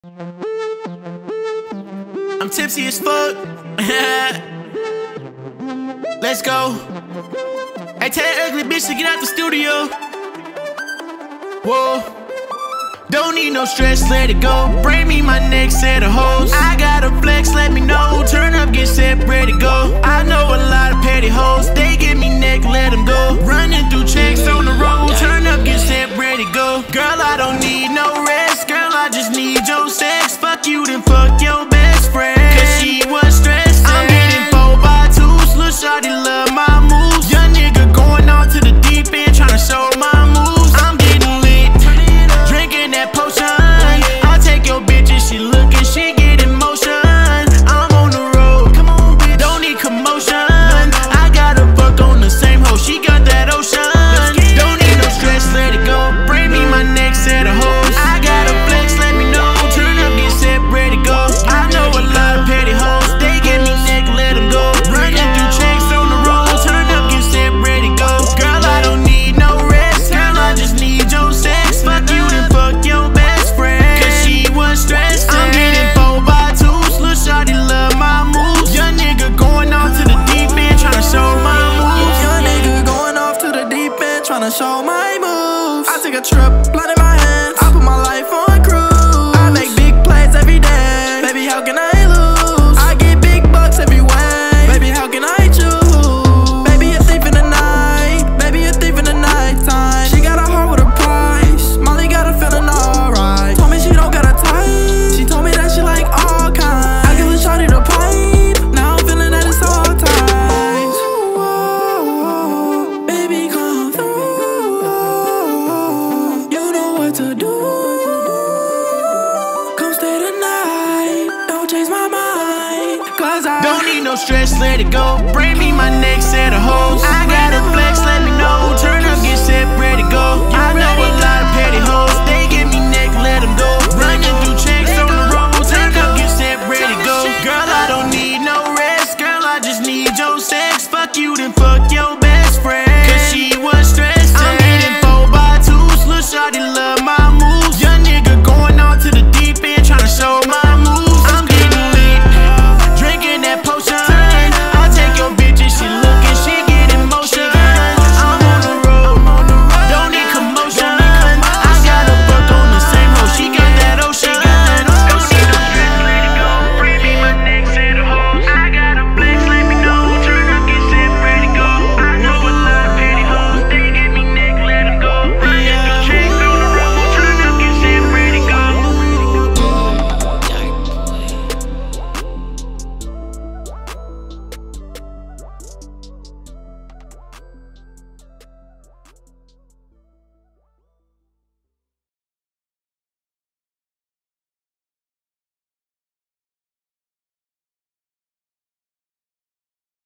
I'm tipsy as fuck. Let's go. Hey, tell that ugly bitch to get out the studio. Whoa. Don't need no stress, let it go. Bring me my next set of hoes. I got a flex, let me know. Turn up, get set, ready to go. I know a lot of petty hoes. They give me neck, let them go. Running through checks on the road. Turn up, get set, ready to go. Girl, I don't need no rest. Girl, I just need your sex. Fuck you, then fuck your best friend. Cause she was stressed. I'm getting 4x2s. Lil' shawty love my moves. Young nigga going on to the deep end, tryna show my moves. I'm getting lit, drinking that potion. I'll take your bitch if she lookin', she get in motion. I'm on the road, come on bitch, don't need commotion. I gotta fuck on the same hoe, she got that ocean. Don't need no stress, let it go. Bring me my next set of hoes. I got a flex, let me know. Turn up, get set, ready to go. I know a lot of petty hoes. They give me neck, let them go. Running through checks on the road. Turn up, get set, ready to go. Girl, I don't need no rest. Girl, I just need your sex. Fuck you, then fuck your best friend. Cause she was stressed. I'm getting 4x2s. Lil' shawty love my moves. Young nigga going off to the deep end, tryna show my moves. Young nigga going off to the deep end, tryna show my moves. I take a trip, blood in my hands. I put my life on cruise. I make big plays every day. Baby, how can I lose? I get big bucks every way. Baby, how can I choose? Baby, a thief in the night. Baby, a thief in the nighttime. She got a heart with a price. Molly got her feeling alright. Told me she don't got a type. She told me that she like all kinds. I give a shawty the pipe. Now I'm feeling that it's all times. Baby, come through. You know what to do. Come stay the night. Don't change my mind. Cause I Don't need no stress, let it go. Bring me my next set of hoes. I got a flex, let me know. Turn up, get set, ready to go.